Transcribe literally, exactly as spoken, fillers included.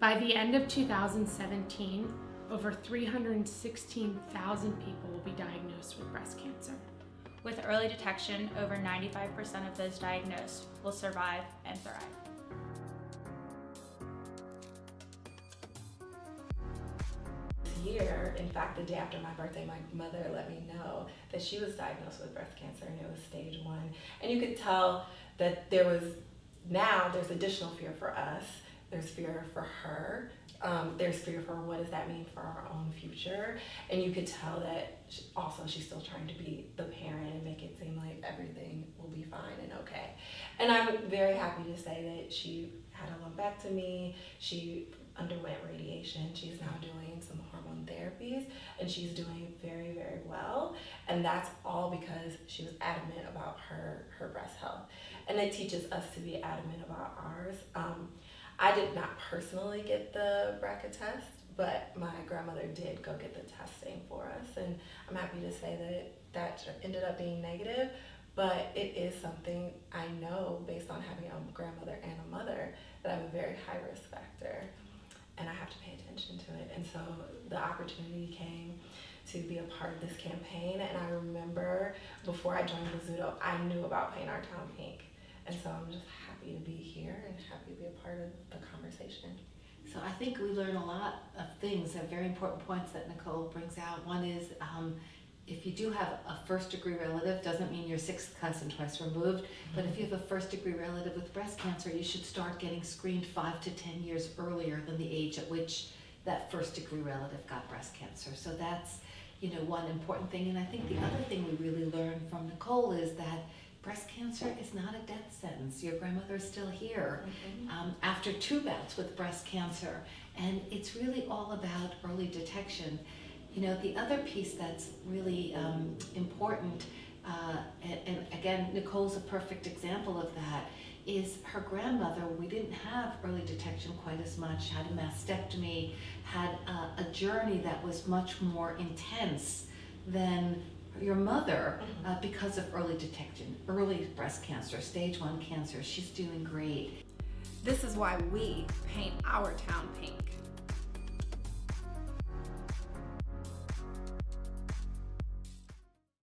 By the end of two thousand seventeen, over three hundred sixteen thousand people will be diagnosed with breast cancer. With early detection, over ninety-five percent of those diagnosed will survive and thrive. Year, in fact, the day after my birthday, my mother let me know that she was diagnosed with breast cancer and it was stage one. And you could tell that there was, now there's additional fear for us, there's fear for her, um, there's fear for what does that mean for our own future. And you could tell that she, also she's still trying to be the parent and make it seem like everything will be fine and okay. And I'm very happy to say that she had a lumpectomy, she underwent radiation, she's now doing some hormone therapies, and she's doing very, very well. And that's all because she was adamant about her, her breast health. And it teaches us to be adamant about ours. Um, I did not personally get the B R C A test, but my grandmother did go get the testing for us. And I'm happy to say that that ended up being negative, but it is something I know based on having a grandmother and a mother that I have a very high risk factor. And I have to pay attention to it. And so the opportunity came to be a part of this campaign. And I remember before I joined Bozzuto, I knew about Paint Our Town Pink. And so I'm just happy to be here and happy to be a part of the conversation. So I think we learn a lot of things, uh, very important points that Nicole brings out. One is um, if you do have a first degree relative, doesn't mean you're sixth cousin twice removed, mm-hmm. but if you have a first degree relative with breast cancer, you should start getting screened five to ten years earlier than the age at which that first degree relative got breast cancer. So that's, you know, one important thing. And I think the other thing we really learned from Nicole is that breast cancer is not a death sentence. Your grandmother is still here mm-hmm. um, after two bouts with breast cancer. And it's really all about early detection. You know, the other piece that's really um, important, uh, and, and again, Nicole's a perfect example of that, is her grandmother, we didn't have early detection quite as much, had a mastectomy, had a, a journey that was much more intense than your mother uh, because of early detection, early breast cancer, stage one cancer. She's doing great. This is why we paint our town pink.